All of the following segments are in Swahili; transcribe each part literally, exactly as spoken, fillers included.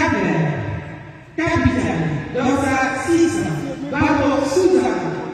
Capitaine, Dosa six, Babo Souza,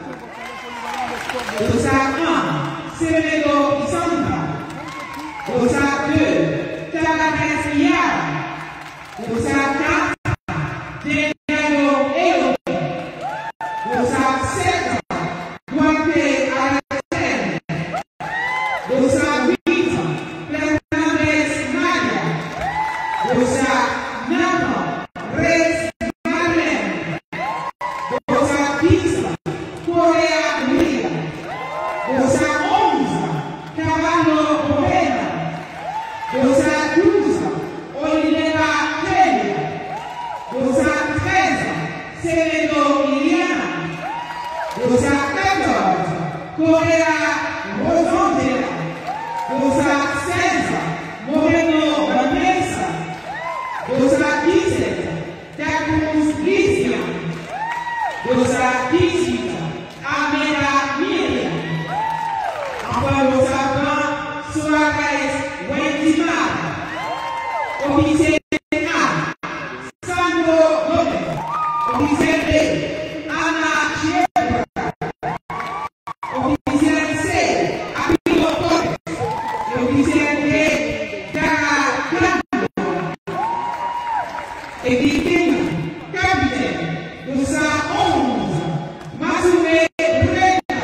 Dosa un, Semedo Isandra, Dosa deux, Taganes Yara, Dosa quatre, Degano Eo, Dosa sept, Guante Alexandre, Dosa huit, Fernandez Maria, Dosa neuf, Reis Marlene, Dosa dix, Correa Ria, Dosa onze, Cavallo Morena, Dosa douze, Olivera Kenya, Dosa treize, Semedo Liliana, Dosa quatorze, Correa Rosangela, Dosa seize, Moreno Vanessa, Dosa dix-sept, Jacques Lysia, Dosa dix-huit, Ameda Miriam, enfin Dosa vingt, Suarez Wendimar, officier A, Sandro Gomez, officier B, Anna Chiebra, officier C, Abilo Torres, officier D, Dara Grando, Edith Capitaine, Dosa onze, Masume Breda,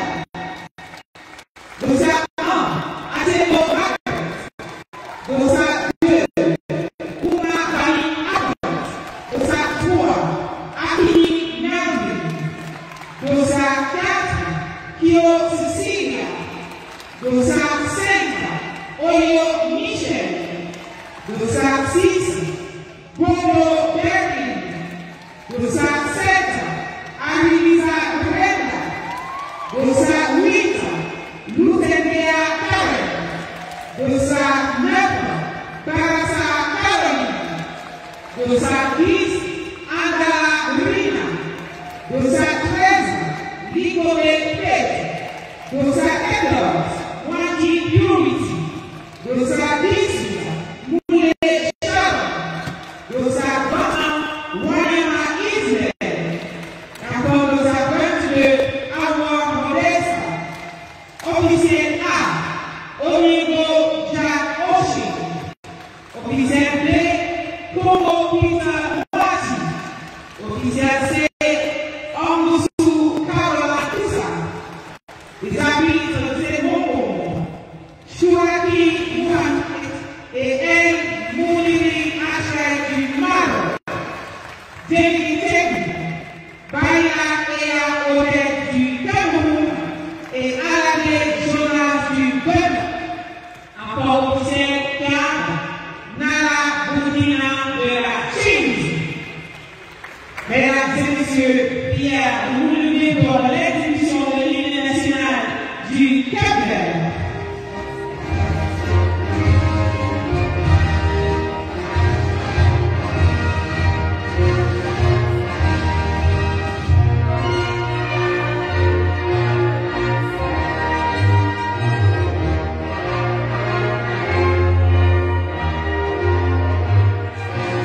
Dosa un, Atebo Marcos, Dosa deux, Uma Bali Abbott, Dosa trois, Akini Nandi, Dosa quatre, Kyo Cecilia, Dosa cinq, Oyo Michel, Dosa six, Bono Berlin, Dosa sept, Arisa Brenda, Dosa huit, Lutenbea Karen, Dosa neuf, Barasa Caroline, Dosa dix, Andala Rina, Dosa treize, Ligore Pete, Dosa quatorze, Wanji Purity, Dosa dix-huit, Moulé Sharon, Dosa vingt, Wanyama Israel, encore Dosa vingt-deux, Awar Modesta, officier A, Onigo Jack Oshi, officier B, Komo Peter Wati, officier C, Ongusu Karola Tusa, les habits de Momo, Shuraki Mohamed et El Mouniri Achai du Maro, Demi Tebu, Baya Ea Odette du Cameroun et Alade Jonas du Ghana, encore officier Ghana, Nala Boudina de la Chine. Mesdames et messieurs, Pierre, vous levez pour l'exécution de l'hymne national du Cap-Vert.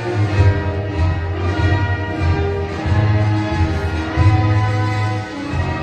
Thank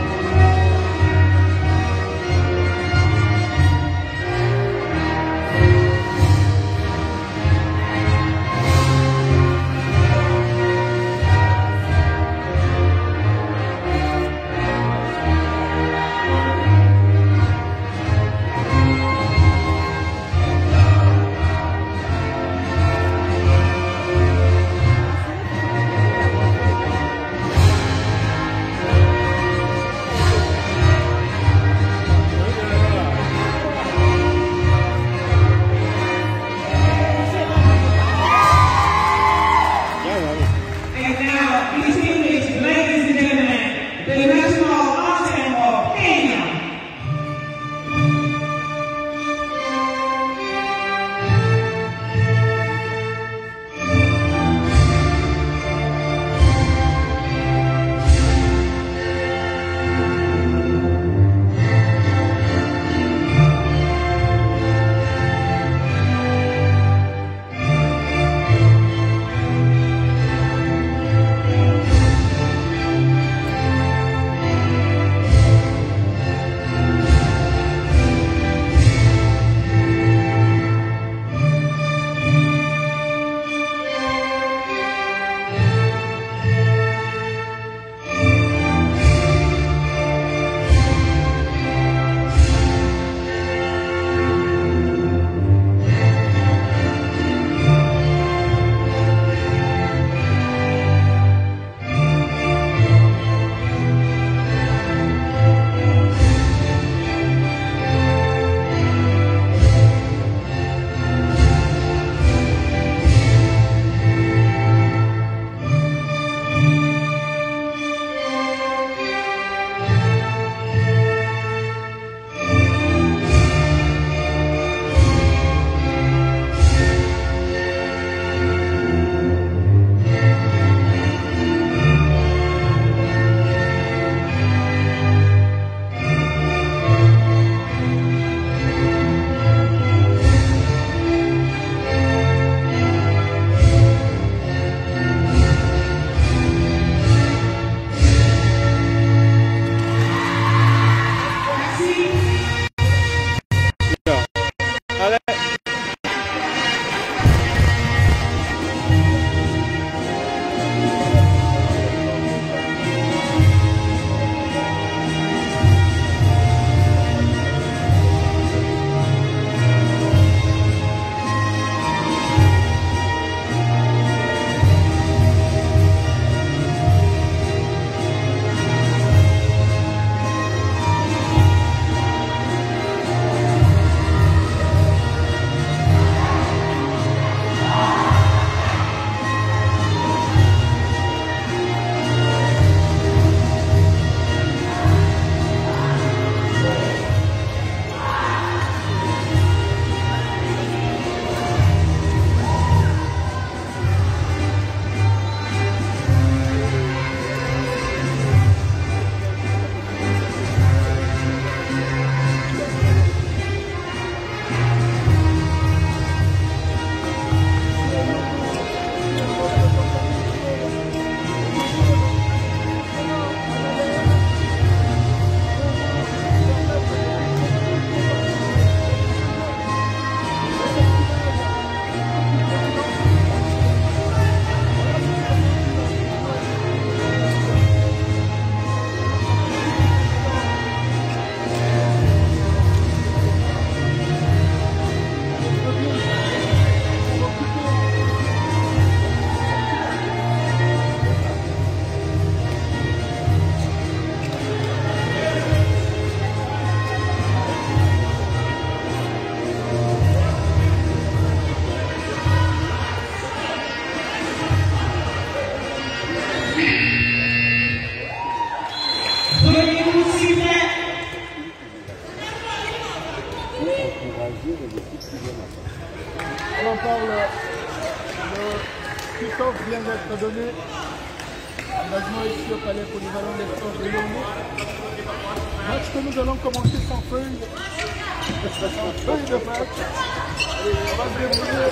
kick-off vient d'être donné. Engagement ici au palais polyvalent des sports de Lyon. Match que nous allons commencer sans feuille. Sans feuille de match. Allez, on va se débrouiller.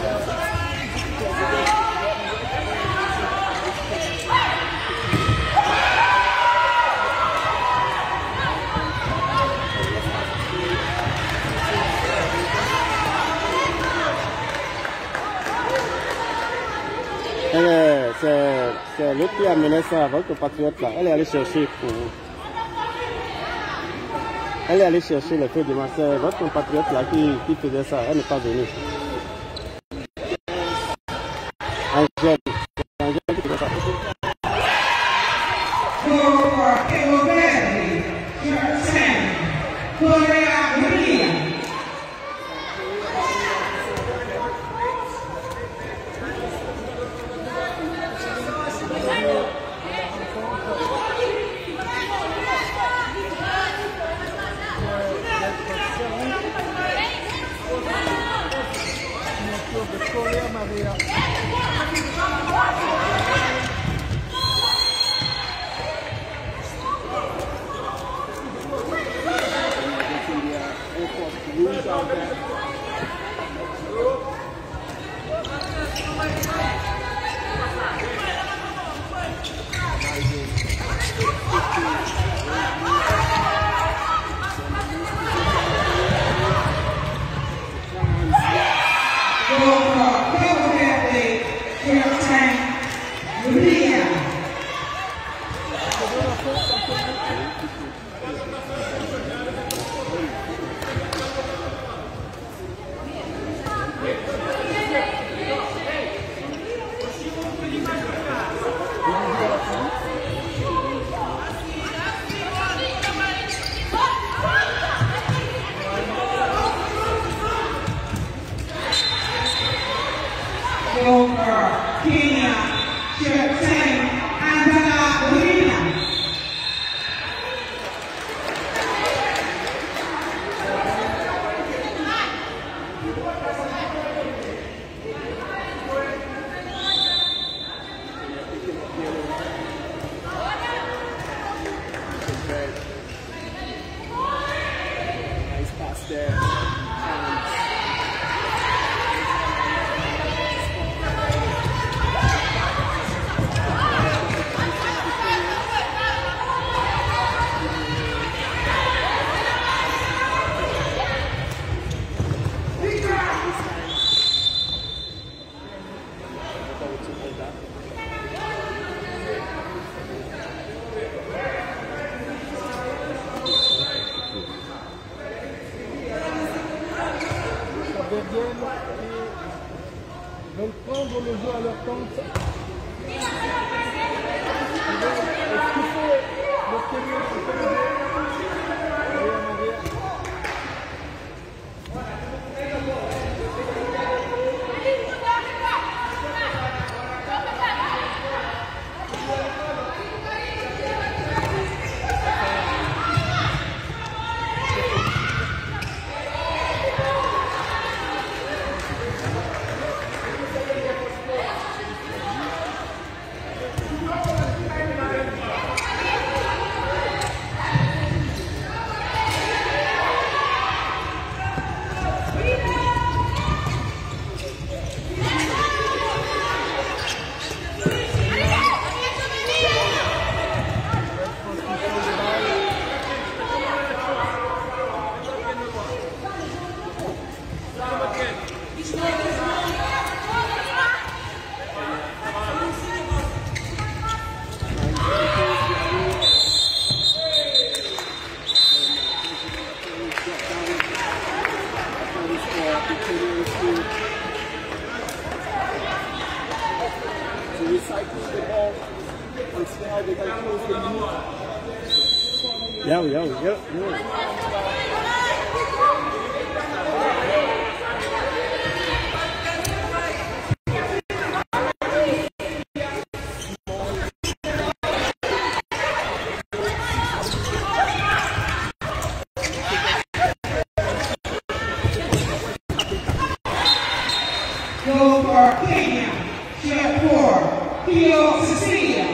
C'est l'autre qui a mené ça avec le patriote là. Elle est allée chercher pour. Elle est allée chercher le feu de main. C'est votre compatriote là qui, qui faisait ça. Elle n'est pas venue. Angèle. C'est Angèle qui faisait ça. Veulent prendre le jeu à leur compte. Ils veulent étouffer le premier qui fait le jeu. Allez en arrière. Yo, yo, yo, yo. Go for Kenya, share four. Kio Cecilia.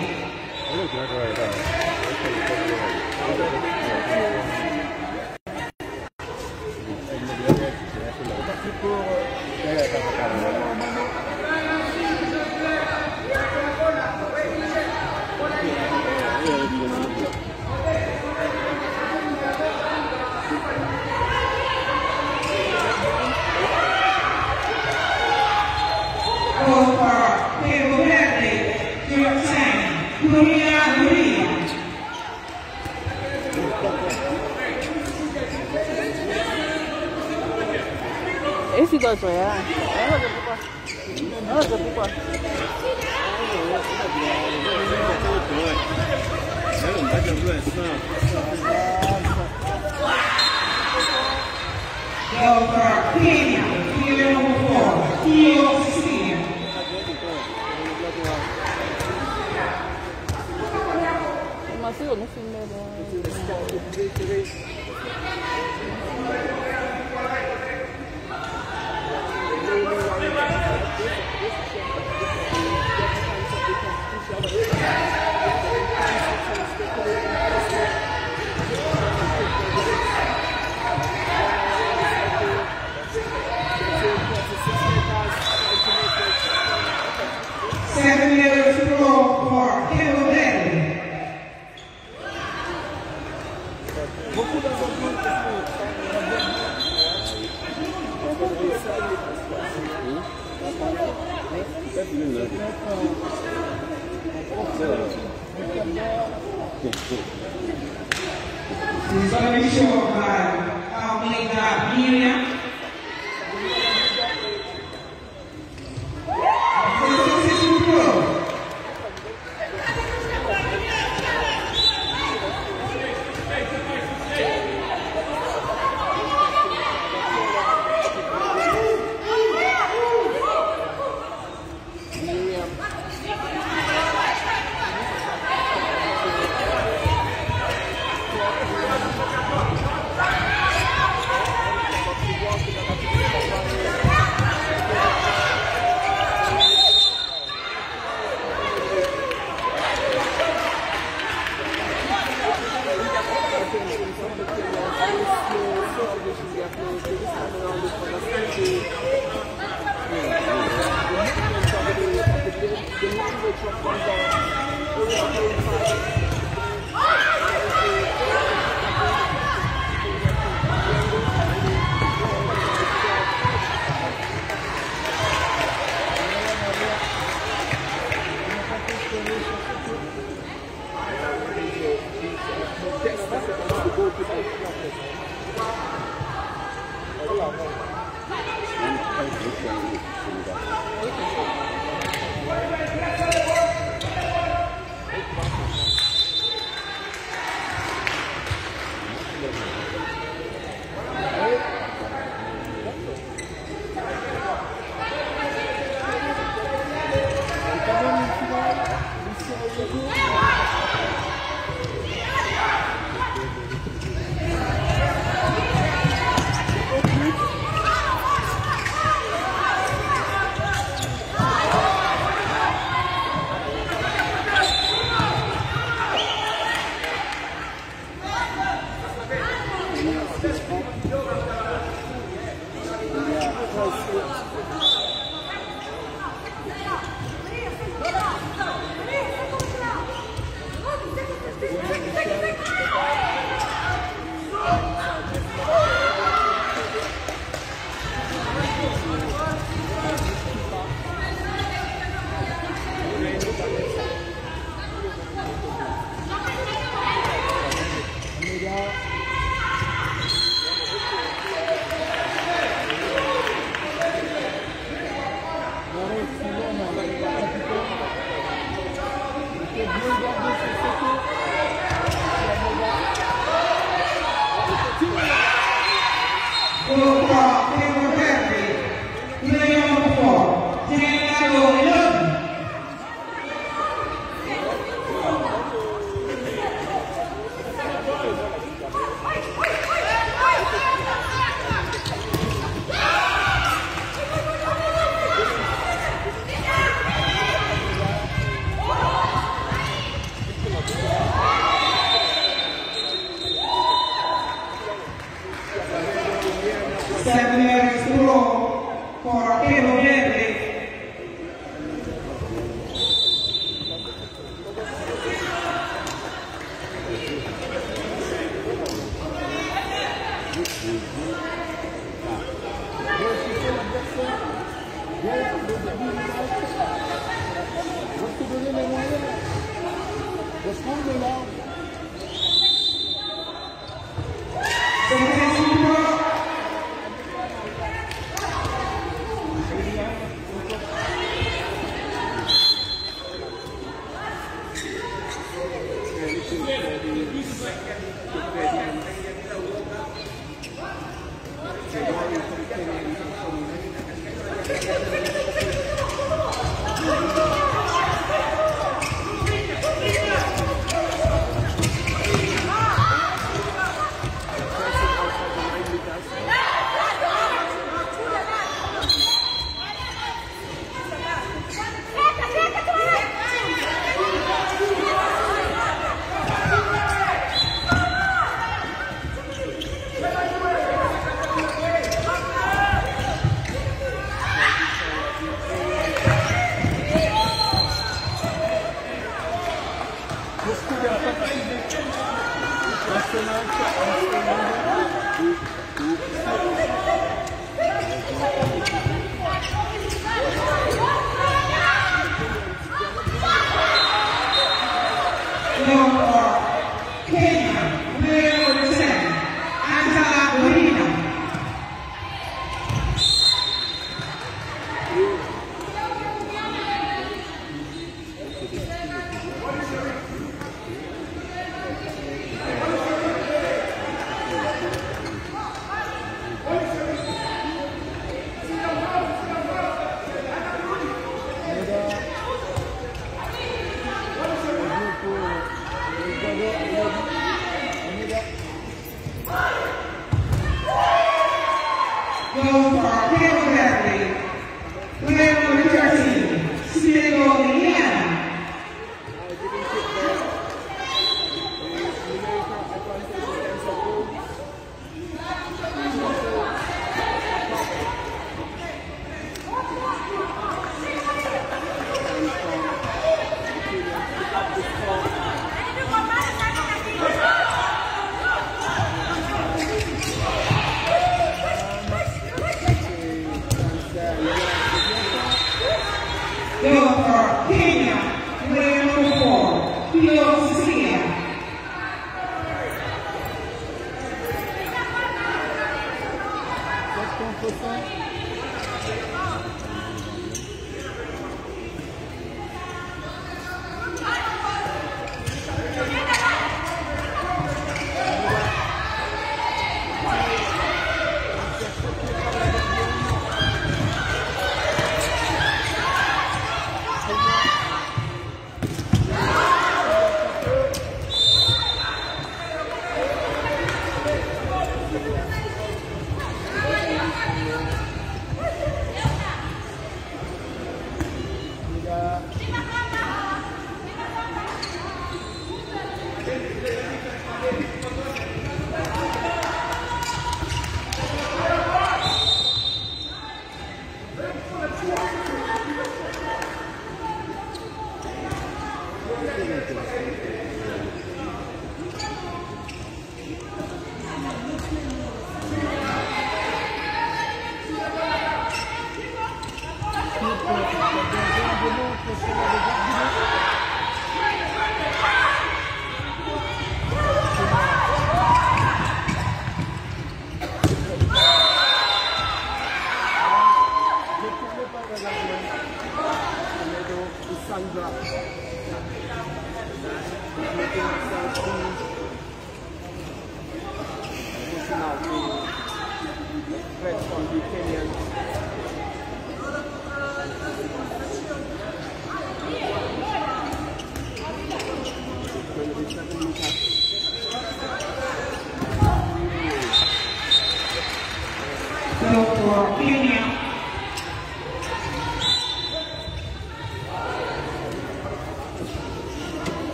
Esse gosto é? É, mas eu vou passar. Não, eu vou passar. Delta Kenya, Kilo number four, Kio Cecilia. Mas eu não filmei não. Seven years to go for Kilo Daddy. He's going to be short by Almeida Miriam. prendre le large.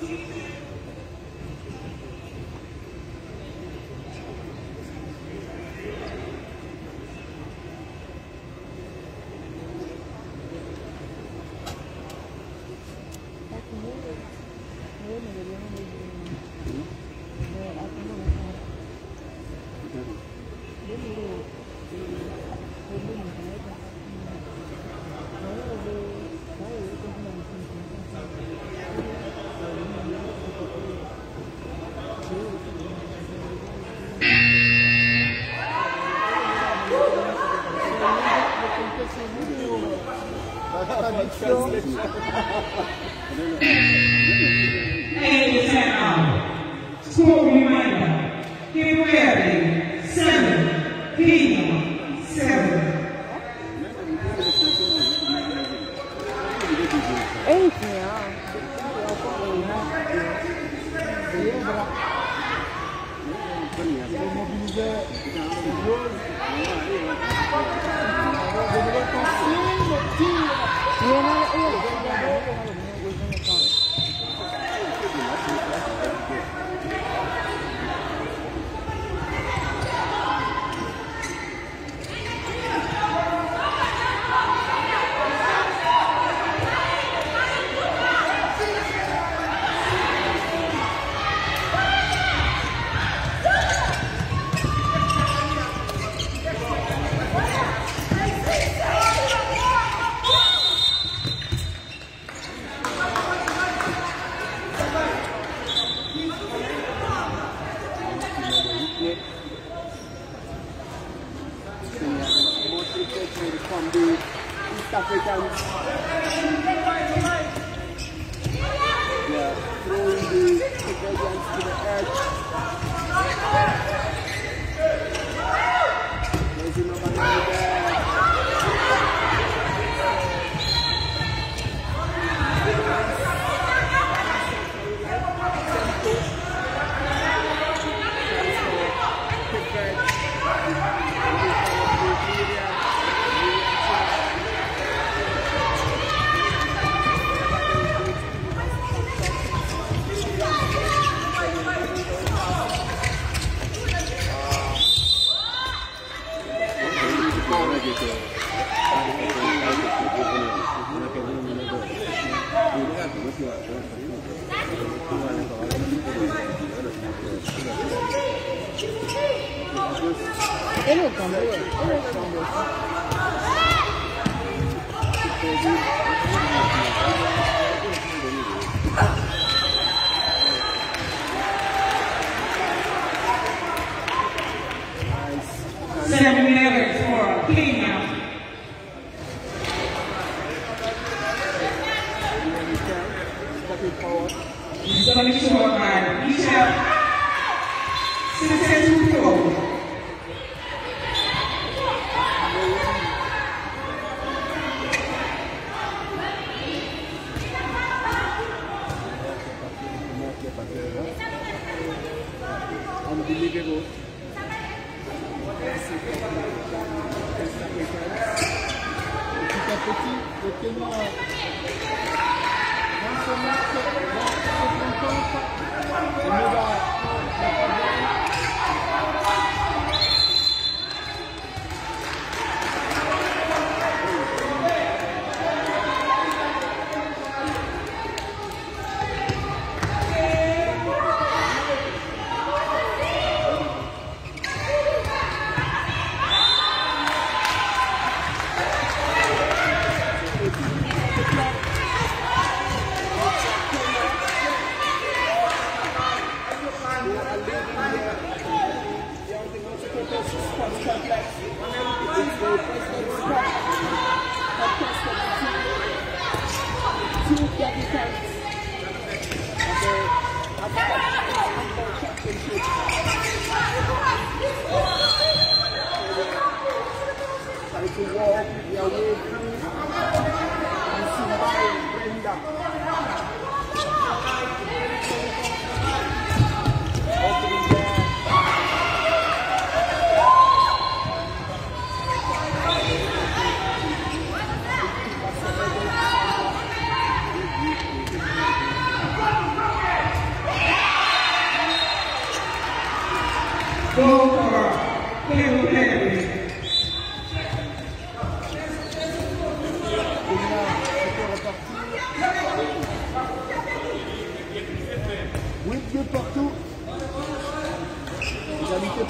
Ladies and out. School reminder. Get ready. Seven. P. Seven. Eight, yeah. From the East Africans, yeah, throwing the Caucasians to the edge. There's another guy there. Ele é também, ele é também. Seven minutes for Kenya. He's going to show by Michelle. Successful goal. Unbelievable. Petit à petit, le Kenya, dans ce match, dans cette rencontre, le médaille. They are leading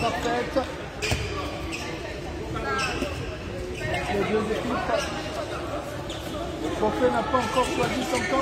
parfaite. Les deux équipes. Le trophée n'a pas encore choisi son camp.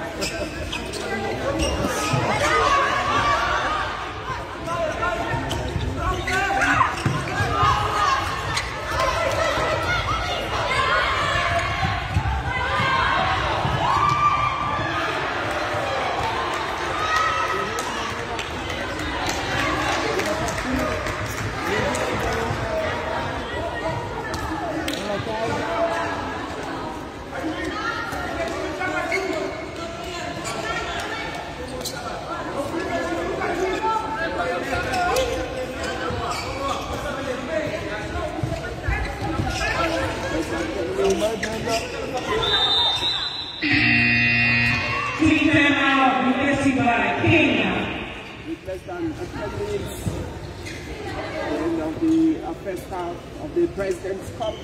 First half of the President's Cup.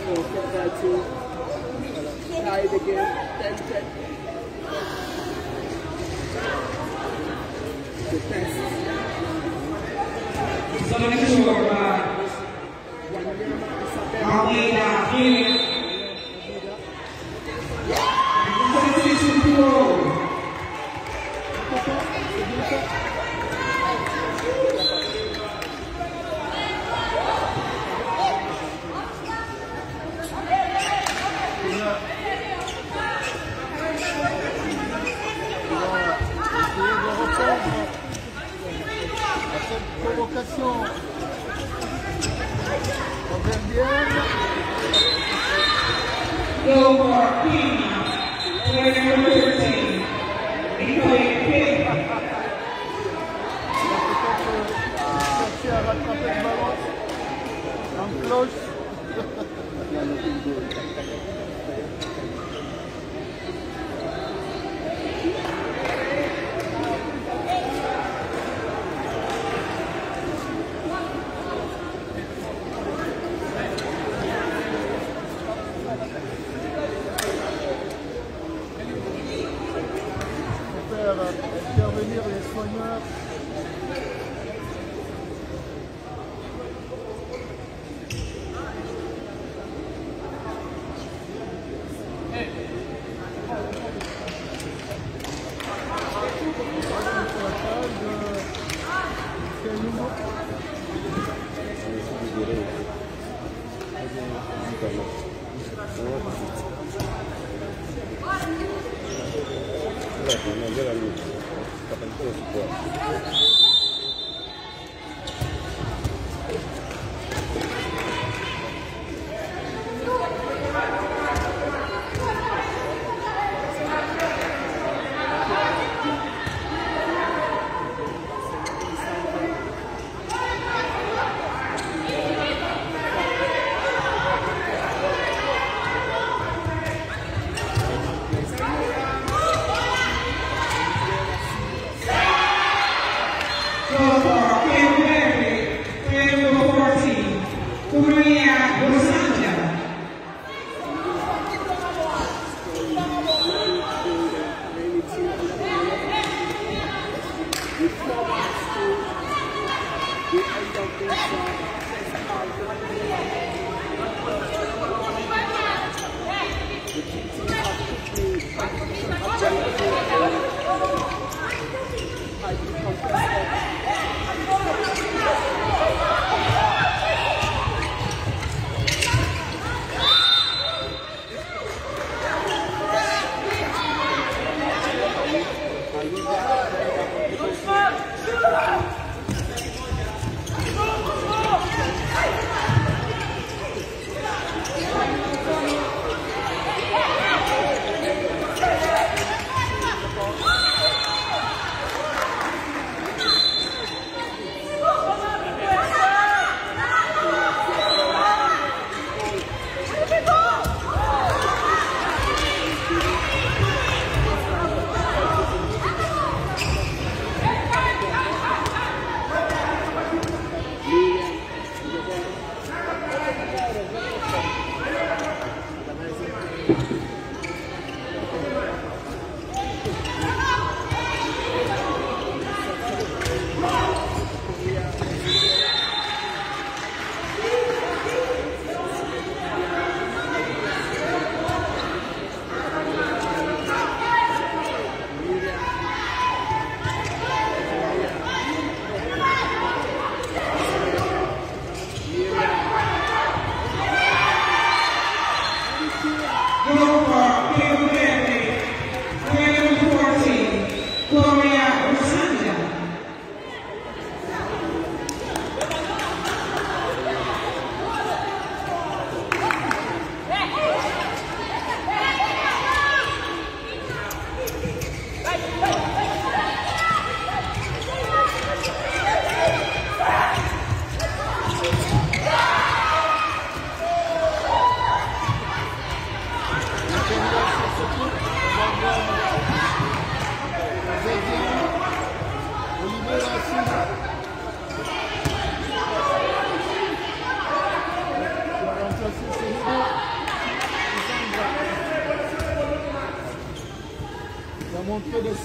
So compared to tied again, ten ten. The test. So make sure uh, Almeida here. Substitution two. Provocation auvergnenne. Go for Kenya, player number thirteen, Nicolas King. Chercher à rattraper le ballon en cloche. Intervenir les soigneurs.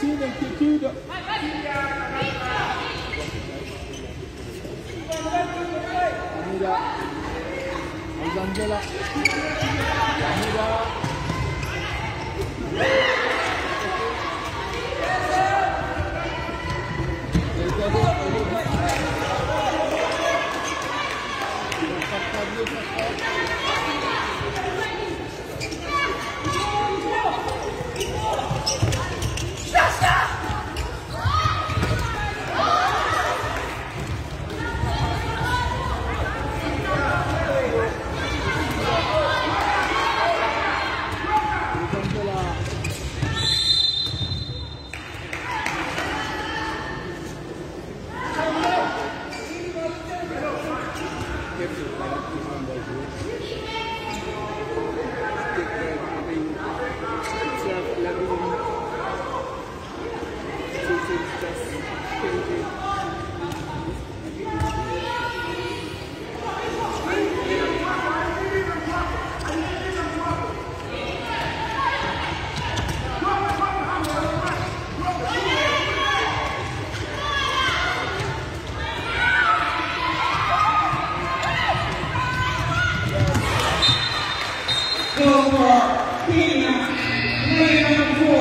signe d'inquiétude. Amida. Alexandela. Amida. Go for Kenya, lane number four.